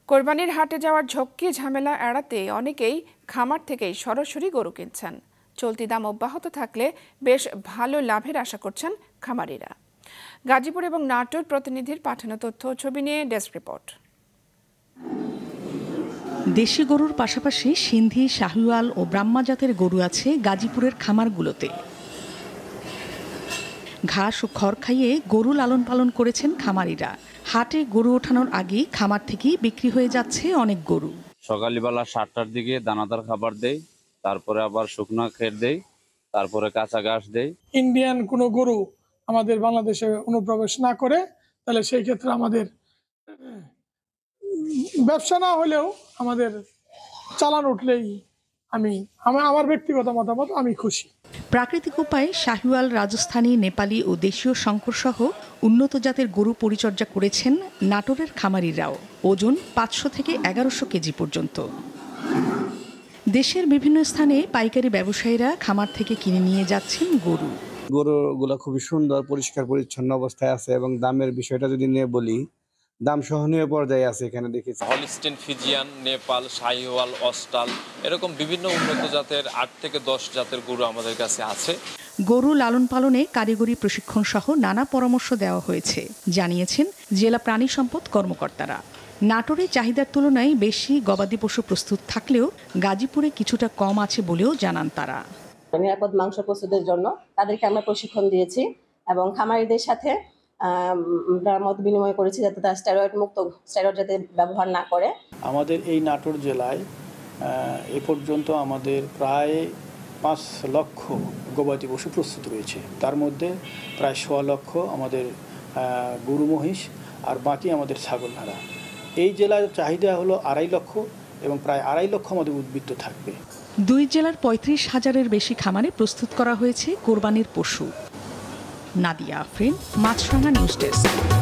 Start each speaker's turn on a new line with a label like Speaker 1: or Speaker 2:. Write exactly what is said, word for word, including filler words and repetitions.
Speaker 1: কোরবানির হাটে যাওয়ার ঝক্কি ঝামেলা এড়াতে অনেকেই খামার থেকেই সরাসরি গরু কিনছেন। চলতি দাম অব্যাহত থাকলে বেশ ভালো লাভের আশা করছেন খামারিরা। গাজীপুর এবং নাটোর প্রতিনিধির পাঠানো তথ্য ছবি নিয়ে ডেস্ক রিপোর্ট।
Speaker 2: দেশি গরুর পাশাপাশি সিন্ধি, শাহিওয়াল ও ব্রাহ্মা জাতের গরু আছে গাজীপুরের খামারগুলোতে। ঘাস ও খড় খাইয়ে গরু লালন পালন করেছেন খামারিরা। হাটে গরু ওঠানোর আগে খামার থেকেই বিক্রি হয়ে যাচ্ছে অনেক গরু।
Speaker 3: সকালবেলা সাতটার দিকে দানাদার খাবার দেই, তারপরে আবার শুকনো খের দেই, তারপরে কাঁচা ঘাস দেই।
Speaker 4: ইন্ডিয়ান কোনো গরু আমাদের বাংলাদেশে অনুপ্রবেশ না করে, তাহলে সেই ক্ষেত্রে আমাদের ব্যবসা না হলেও আমাদের চালান উঠলেই আমি আমার ব্যক্তিগত মতামত আমি খুশি।
Speaker 2: প্রাকৃতিক উপায়ে শাহিওয়াল, রাজস্থানী, নেপালি ও দেশীয় শঙ্কর সহ উন্নত জাতের গরু পরিচর্যা করেছেন নাটোরের খামারিরাও। ওজন পাঁচশো থেকে এগারোশো কেজি পর্যন্ত। দেশের বিভিন্ন স্থানে পাইকারি ব্যবসায়ীরা খামার থেকে কিনে নিয়ে যাচ্ছেন গরু।
Speaker 5: গরুগুলো খুবই সুন্দর, পরিষ্কার পরিচ্ছন্ন অবস্থায় আছে এবং দামের বিষয়টা যদি নিয়ে বলি, দাম সহনীয় পর্যায়ে আছে। এখানে দেখেছি
Speaker 6: হলিস্টিন, ফিজিয়ান, নেপাল, শাহিওয়াল, অস্টাল এরকম বিভিন্ন উন্নত জাতের আট থেকে দশ জাতের গরু আমাদের কাছে আছে।
Speaker 2: গরু লালন পালনে কারিগরি প্রশিক্ষণ সহ নানা পরামর্শ দেওয়া হয়েছে, জানিয়েছেন জেলা প্রাণী সম্পদ কর্মকর্তারা। নাটোরে চাহিদার তুলনায় বেশি গবাদি পশু প্রস্তুত থাকলেও গাজীপুরে কিছুটা কম আছে বলেও জানান তারা।
Speaker 7: নিরাপদ মাংস প্রস্তুতের জন্য তাদেরকে আমরা প্রশিক্ষণ দিয়েছি এবং খামারিদের সাথে মত বিনিময় করেছি যাতে তারা স্টেরয়েড মুক্ত স্টেরয়েড যাতে ব্যবহার না করে।
Speaker 8: আমাদের এই নাটোর জেলায় এ পর্যন্ত আমাদের প্রায় পাঁচ লক্ষ গবাদি পশু প্রস্তুত রয়েছে। তার মধ্যে প্রায় সোয়া লক্ষ আমাদের গরু মহিষ আর বাকি আমাদের ছাগল ভেড়া। এই জেলার চাহিদা হলো আড়াই লক্ষ এবং প্রায় আড়াই লক্ষ আমাদের উদ্বৃত্ত থাকবে।
Speaker 2: দুই জেলার পঁয়ত্রিশ হাজারের বেশি খামারে প্রস্তুত করা হয়েছে কোরবানির পশু। Nadia Afrin, Maasranga news desk.